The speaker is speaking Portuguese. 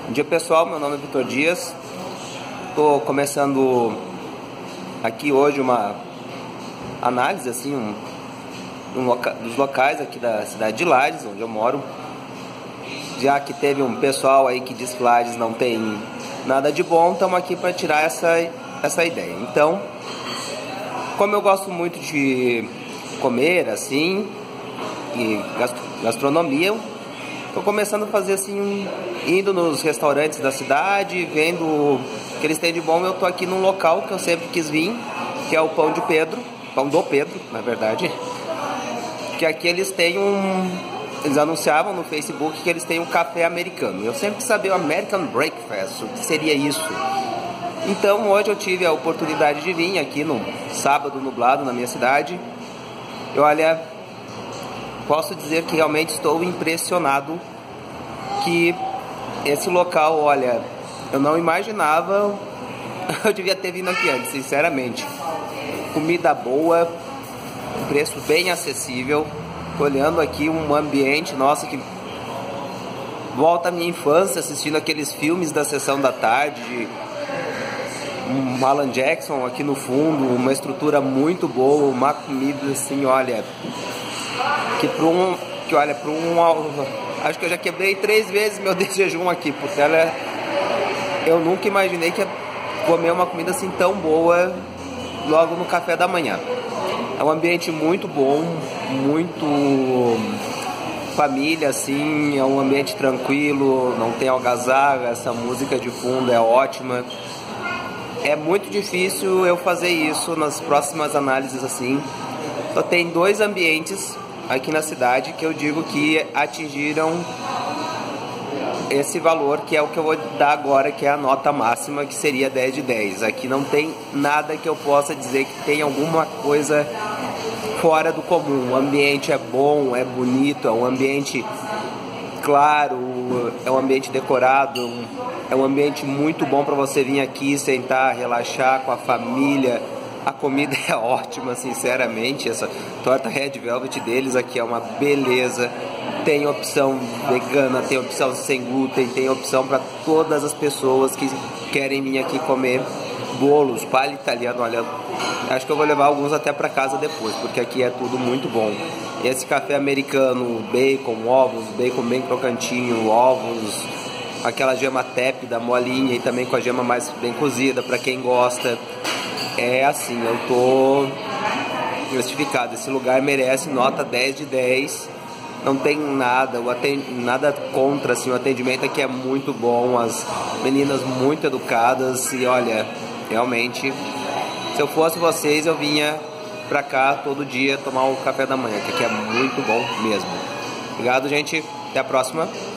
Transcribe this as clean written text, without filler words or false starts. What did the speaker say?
Bom dia pessoal, meu nome é Vitor Dias. Estou começando aqui hoje uma análise assim, dos locais aqui da cidade de Lages, onde eu moro. Já que teve um pessoal aí que diz que Lages não tem nada de bom, estamos aqui para tirar essa ideia. Então, como eu gosto muito de comer assim, e gastronomia, estou começando a fazer assim, indo nos restaurantes da cidade, vendo o que eles têm de bom. Eu estou aqui num local que eu sempre quis vir, que é o Pão do Pedro, na verdade. Que aqui eles têm eles anunciavam no Facebook que eles têm um café americano. Eu sempre quis saber o American Breakfast, o que seria isso. Então hoje eu tive a oportunidade de vir aqui no sábado nublado na minha cidade. E olha, posso dizer que realmente estou impressionado que esse local, olha, eu não imaginava, eu devia ter vindo aqui antes, sinceramente. Comida boa, preço bem acessível, olhando aqui um ambiente, nossa, que volta à minha infância, assistindo aqueles filmes da sessão da tarde, um Alan Jackson aqui no fundo, uma estrutura muito boa, uma comida assim, olha, acho que eu já quebrei 3 vezes meu jejum aqui, porque eu nunca imaginei que ia comer uma comida assim tão boa logo no café da manhã. É um ambiente muito bom, muito família assim, é um ambiente tranquilo, não tem algazarra, essa música de fundo é ótima. É muito difícil eu fazer isso nas próximas análises assim. Só tem 2 ambientes aqui na cidade que eu digo que atingiram esse valor, que é o que eu vou dar agora, que é a nota máxima, que seria 10 de 10. Aqui não tem nada que eu possa dizer que tem alguma coisa fora do comum. O ambiente é bom, é bonito, é um ambiente claro, é um ambiente decorado, é um ambiente muito bom para você vir aqui, sentar, relaxar com a família. A comida é ótima, sinceramente. Essa torta Red Velvet deles aqui é uma beleza. Tem opção vegana, tem opção sem glúten, tem opção para todas as pessoas que querem vir aqui comer bolos, palha italiano. Olha, acho que eu vou levar alguns até para casa depois, porque aqui é tudo muito bom. Esse café americano, bacon, ovos, bacon bem crocantinho, ovos, aquela gema tépida, molinha, e também com a gema mais bem cozida, para quem gosta. É assim, eu tô justificado. Esse lugar merece nota 10 de 10. Não tem nada contra, assim, o atendimento aqui é muito bom, as meninas muito educadas. E olha, realmente, se eu fosse vocês, eu vinha pra cá todo dia tomar um café da manhã, que aqui é muito bom mesmo. Obrigado, gente, até a próxima.